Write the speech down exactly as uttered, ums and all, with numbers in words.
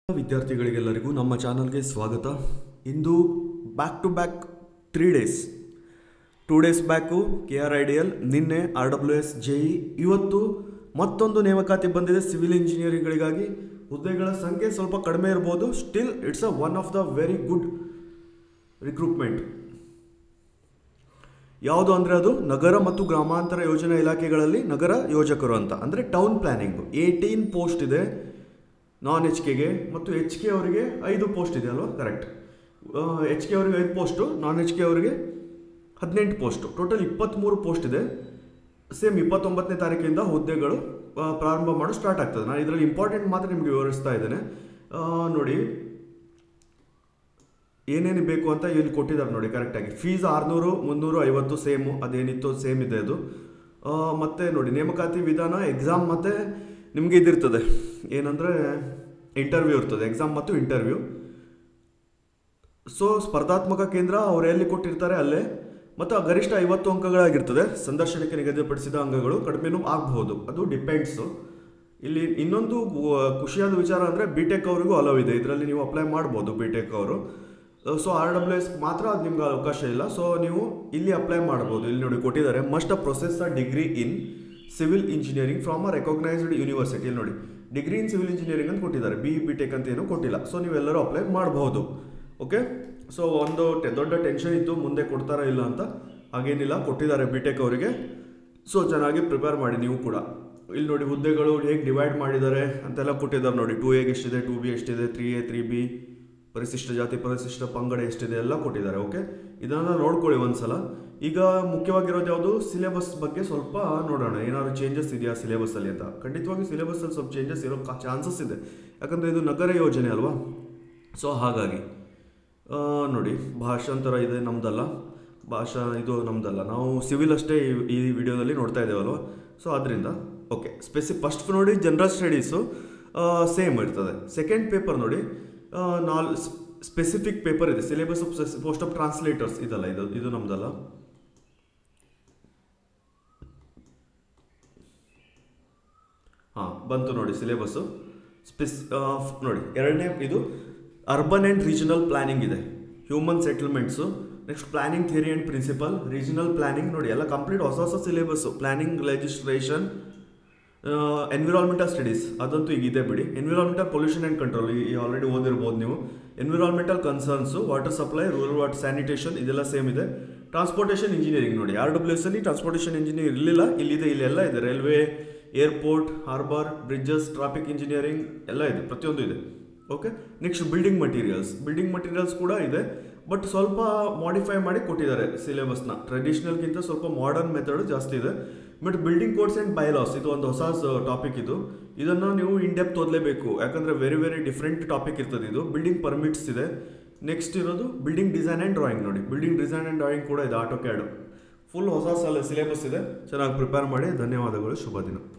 ವಿದ್ಯಾರ್ಥಿಗಳಿಗೆಲ್ಲರಿಗೂ ನಮ್ಮ ಚಾನಲ್ಗೆ ಸ್ವಾಗತ. ಇಂದು back to back three days two days back K R I D L, ನಿನ್ನೆ R W S J E, ಇವತ್ತು ಮತ್ತೊಂದು ನೇಮಕಾತಿ ಬಂದಿದೆ ಸಿವಿಲ್ ಇಂಜಿನಿಯರಿಂಗ್ಗಳಿಗಾಗಿ. ಹುದ್ದೆಗಳ ಸಂಖ್ಯೆ ಸ್ವಲ್ಪ ಕಡಿಮೆ ಇರ್ಬೋದು, still it's a one of the very good recruitment. ಯಾವುದು ಅಂದರೆ ಅದು ನಗರ ಮತ್ತು ಗ್ರಾಮಾಂತರ ಯೋಜನಾ ಇಲಾಖೆಗಳಲ್ಲಿ ನಗರ ಯೋಜಕರು ಅಂತ, ಅಂದರೆ ಟೌನ್ ಪ್ಲ್ಯಾನಿಂಗು. ಏಯ್ಟೀನ್ ಪೋಸ್ಟ್ ಇದೆ ನಾನ್ ಎಚ್ ಕೆಗೆ, ಮತ್ತು ಎಚ್ ಕೆ ಅವರಿಗೆ ಐದು ಪೋಸ್ಟ್ ಇದೆ ಅಲ್ವಾ? ಕರೆಕ್ಟ್. ಎಚ್ ಕೆ ಅವರಿಗೆ ಐದು ಪೋಸ್ಟು, ನಾನ್ ಎಚ್ ಕೆ ಅವರಿಗೆ ಹದಿನೆಂಟು ಪೋಸ್ಟು, ಟೋಟಲ್ ಇಪ್ಪತ್ತ್ಮೂರು ಪೋಸ್ಟ್ ಇದೆ. ಸೇಮ್ ಇಪ್ಪತ್ತೊಂಬತ್ತನೇ ತಾರೀಕಿಂದ ಹುದ್ದೆಗಳು ಪ್ರಾರಂಭ ಮಾಡೋ ಸ್ಟಾರ್ಟ್ ಆಗ್ತದೆ. ನಾನು ಇದರಲ್ಲಿ ಇಂಪಾರ್ಟೆಂಟ್ ಮಾತ್ರ ನಿಮಗೆ ವಿವರಿಸ್ತಾ ಇದ್ದೇನೆ. ನೋಡಿ ಏನೇನು ಬೇಕು ಅಂತ ಇಲ್ಲಿ ಕೊಟ್ಟಿದ್ದಾರೆ ನೋಡಿ ಕರೆಕ್ಟಾಗಿ. ಫೀಸ್ ಆರುನೂರು ಮುನ್ನೂರು ಐವತ್ತು ಸೇಮು, ಅದೇನಿತ್ತು ಸೇಮ್ ಇದೆ ಅದು. ಮತ್ತು ನೋಡಿ ನೇಮಕಾತಿ ವಿಧಾನ, ಎಕ್ಸಾಮ್ ಮತ್ತು ನಿಮಗೆ ಇದಿರ್ತದೆ ಏನಂದರೆ ಇಂಟರ್ವ್ಯೂ ಇರ್ತದೆ, ಎಕ್ಸಾಮ್ ಮತ್ತು ಇಂಟರ್ವ್ಯೂ. ಸೊ ಸ್ಪರ್ಧಾತ್ಮಕ ಕೇಂದ್ರ ಅವ್ರು ಎಲ್ಲಿ ಕೊಟ್ಟಿರ್ತಾರೆ ಅಲ್ಲೇ, ಮತ್ತು ಗರಿಷ್ಠ ಐವತ್ತು ಅಂಕಗಳಾಗಿರ್ತದೆ. ಸಂದರ್ಶನಕ್ಕೆ ನಿಗದಿಪಡಿಸಿದ ಅಂಕಗಳು ಕಡಿಮೆನೂ ಆಗಬಹುದು, ಅದು ಡಿಪೆಂಡ್ಸು. ಇಲ್ಲಿ ಇನ್ನೊಂದು ಖುಷಿಯಾದ ವಿಚಾರ ಅಂದರೆ ಬಿ ಟೆಕ್ ಅವರಿಗೂ ಅಲವ್ ಇದೆ, ಇದರಲ್ಲಿ ನೀವು ಅಪ್ಲೈ ಮಾಡ್ಬೋದು ಬಿ ಟೆಕ್ ಅವರು. ಸೊ ಆರ್ ಡಬ್ಲ್ಯೂ ಎಸ್ ಮಾತ್ರ ಅದು ನಿಮ್ಗೆ ಅವಕಾಶ ಇಲ್ಲ. ಸೊ ನೀವು ಇಲ್ಲಿ ಅಪ್ಲೈ ಮಾಡ್ಬೋದು. ಇಲ್ಲಿ ನೋಡಿ ಕೊಟ್ಟಿದ್ದಾರೆ, must a process a degree in civil engineering from a recognised university. ಇಲ್ಲಿ ನೋಡಿ ಡಿಗ್ರಿ ಇನ್ ಸಿವಿಲ್ ಇಂಜಿನಿಯರಿಂಗ್ ಅಂತ ಕೊಟ್ಟಿದ್ದಾರೆ, ಬಿ ಬಿ ಟೆಕ್ ಅಂತ ಏನೂ ಕೊಟ್ಟಿಲ್ಲ. ಸೊ ನೀವೆಲ್ಲರೂ ಅಪ್ಲೈ ಮಾಡಬಹುದು. ಓಕೆ. ಸೊ ಒಂದು ಟೆ ದೊಡ್ಡ ಟೆನ್ಷನ್ ಇತ್ತು ಮುಂದೆ ಕೊಡ್ತಾರಾ ಇಲ್ಲ ಅಂತ, ಹಾಗೇನಿಲ್ಲ, ಕೊಟ್ಟಿದ್ದಾರೆ ಬಿ ಟೆಕ್ ಅವರಿಗೆ. ಸೊ ಚೆನ್ನಾಗಿ ಪ್ರಿಪೇರ್ ಮಾಡಿ ನೀವು ಕೂಡ. ಇಲ್ಲಿ ನೋಡಿ ಹುದ್ದೆಗಳು ಹೇಗೆ ಡಿವೈಡ್ ಮಾಡಿದ್ದಾರೆ ಅಂತೆಲ್ಲ ಕೊಟ್ಟಿದ್ದಾರೆ ನೋಡಿ. ಟು ಎಗೆ ಎಷ್ಟಿದೆ, ಟು ಬಿ ಎಷ್ಟಿದೆ, ತ್ರೀ ಎ ತ್ರೀ ಬಿ, ಪರಿಶಿಷ್ಟ ಜಾತಿ ಪರಿಶಿಷ್ಟ ಪಂಗಡ ಎಷ್ಟಿದೆ ಎಲ್ಲ ಕೊಟ್ಟಿದ್ದಾರೆ. ಓಕೆ, ಇದನ್ನು ನೋಡ್ಕೊಳ್ಳಿ ಒಂದ್ಸಲ. ಈಗ ಮುಖ್ಯವಾಗಿರೋದು ಯಾವುದು, ಸಿಲೆಬಸ್ ಬಗ್ಗೆ ಸ್ವಲ್ಪ ನೋಡೋಣ. ಏನಾದ್ರು ಚೇಂಜಸ್ ಇದೆಯಾ ಸಿಲೆಬಸ್ಸಲ್ಲಿ ಅಂತ. ಖಂಡಿತವಾಗಿ ಸಿಲೆಬಸ್ಸಲ್ಲಿ ಸ್ವಲ್ಪ ಚೇಂಜಸ್ ಇರೋ ಚಾನ್ಸಸ್ ಇದೆ, ಯಾಕಂದರೆ ಇದು ನಗರ ಯೋಜನೆ ಅಲ್ವಾ. ಸೊ ಹಾಗಾಗಿ ನೋಡಿ ಭಾಷಾಂತರ ಇದೆ ನಮ್ಮದಲ್ಲ, ಭಾಷಾ ಇದು ನಮ್ಮದಲ್ಲ, ನಾವು ಸಿವಿಲ್ ಅಷ್ಟೇ ಈ ವಿಡಿಯೋದಲ್ಲಿ ನೋಡ್ತಾ ಇದ್ದೇವಲ್ವ. ಸೊ ಅದರಿಂದ ಓಕೆ. ಸ್ಪೆಸಿ ಫಸ್ಟ್ ನೋಡಿ ಜನರಲ್ ಸ್ಟಡೀಸು ಸೇಮ್ ಇರ್ತದೆ. ಸೆಕೆಂಡ್ ಪೇಪರ್ ನೋಡಿ ನಾಲ್ ಸ್ಪೆಸಿಫಿಕ್ ಪೇಪರ್ ಇದೆ, syllabus of post of translators ಇದಲ್ಲ, ಇದು ಇದು ನಮ್ಮದಲ್ಲ. ಹಾಂ ಬಂತು ನೋಡಿ ಸಿಲೆಬಸ್ಸು. ಸ್ಪೆಸ್ ನೋಡಿ ಎರಡನೇ ಇದು ಅರ್ಬನ್ ಆ್ಯಂಡ್ ರೀಜನಲ್ ಪ್ಲಾನಿಂಗ್ ಇದೆ, human settlements, next planning theory and principle, regional planning ನೋಡಿ ಎಲ್ಲ ಕಂಪ್ಲೀಟ್ ಹೊಸ ಹೊಸ syllabus. Planning legislation, environmental studies ಅದಂತೂ ಈಗ ಇದೆ ಬಿಡಿ. ಎನ್ವಿರಾನ್ಮೆಂಟಲ್ ಪೊಲ್ಯೂಷನ್ ಆ್ಯಂಡ್ ಕಂಟ್ರೋಲ್ ಈ ಆಲ್ರೆಡಿ ಓದಿರ್ಬೋದು ನೀವು. Environmental concerns, water supply, rural water sanitation ಇದೆಲ್ಲ ಸೇಮ್ ಇದೆ. ಟ್ರಾನ್ಸ್ಪೋರ್ಟೇಷನ್ ಇಂಜಿನಿಯರಿಂಗ್ ನೋಡಿ, ಆರ್ ಡಬ್ಲ್ಯೂ ಎಸ್ ಅಲ್ಲಿ ಟ್ರಾನ್ಸ್ಪೋರ್ಟೇಷನ್ ಇಂಜಿನಿಯರ್ ಇರಲಿಲ್ಲ, ಇಲ್ಲಿದೆ, ಇಲ್ಲೆಲ್ಲ ಇದೆ. Railway, airport, harbour, bridges, traffic engineering ಎಲ್ಲ ಇದೆ, ಪ್ರತಿಯೊಂದು ಇದೆ. Okay. Next building materials, building materials ಕೂಡ ಇದೆ, ಬಟ್ ಸ್ವಲ್ಪ ಮಾಡಿಫೈ ಮಾಡಿ ಕೊಟ್ಟಿದ್ದಾರೆ ಸಿಲೆಬಸ್ನ. ಟ್ರೆಡಿಷ್ನಲ್ಗಿಂತ ಸ್ವಲ್ಪ ಮಾಡರ್ನ್ ಮೆಥಡ್ ಜಾಸ್ತಿ ಇದೆ. But building codes and bylaws ಇದು ಒಂದು ಹೊಸ ಟಾಪಿಕ್ ಇದು. ಇದನ್ನು ನೀವು ಇನ್ ಡೆಪ್ತ್ ಓದಲೇಬೇಕು, ಯಾಕಂದರೆ ವೆರಿ ವೆರಿ ಡಿಫ್ರೆಂಟ್ ಟಾಪಿಕ್ ಇರ್ತದೆ ಇದು. ಬಿಲ್ಡಿಂಗ್ ಪರ್ಮಿಟ್ಸ್ ಇದೆ. ನೆಕ್ಸ್ಟ್ ಇರೋದು ಬಿಲ್ಡಿಂಗ್ ಡಿಸೈನ್ ಆ್ಯಂಡ್ ಡ್ರಾಯಿಂಗ್ ನೋಡಿ, ಬಿಲ್ಡಿಂಗ್ ಡಿಸೈನ್ ಆ್ಯಂಡ್ ಡ್ರಾಯಿಂಗ್ ಕೂಡ ಇದೆ, ಆಟೋ ಕ್ಯಾಡು. ಫುಲ್ ಹೊಸ ಸಲ ಸಿಲೆಬಸ್ ಇದೆ, ಚೆನ್ನಾಗಿ ಪ್ರಿಪೇರ್ ಮಾಡಿ. ಧನ್ಯವಾದಗಳು, ಶುಭ ದಿನ.